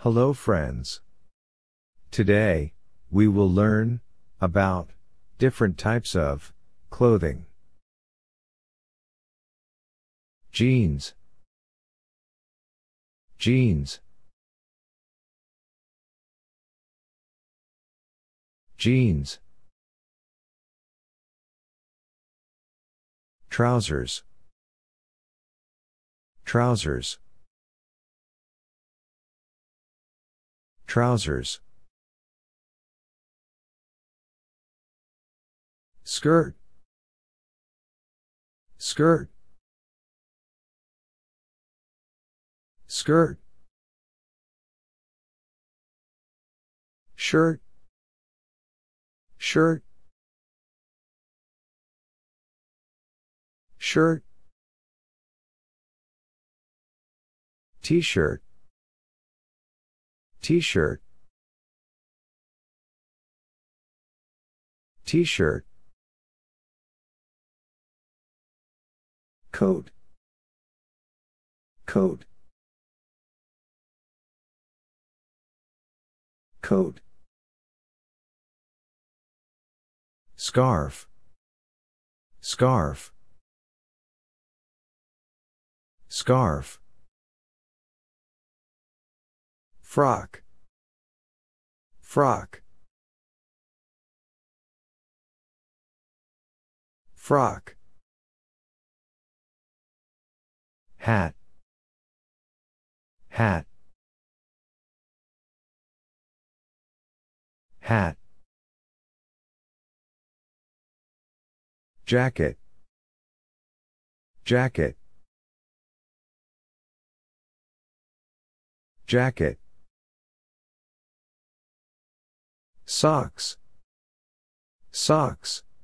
Hello friends. Today, we will learn about different types of clothing. Jeans, jeans, jeans. Trousers, trousers, trousers. Skirt, skirt, skirt. Shirt, shirt, shirt. T-shirt, t-shirt, t-shirt. Coat, coat, coat. Scarf, scarf, scarf. Frock, frock, frock. Hat, hat, hat. Jacket, jacket, jacket. Socks, socks,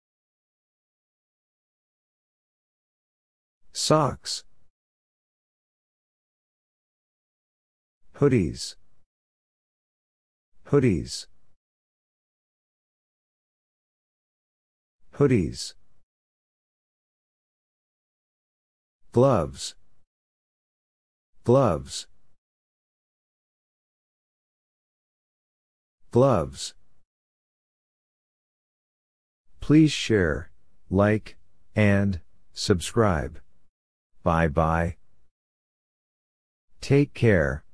socks. Hoodies, hoodies, hoodies. Gloves, gloves, gloves. Please share, like, and subscribe. Bye bye. Take care.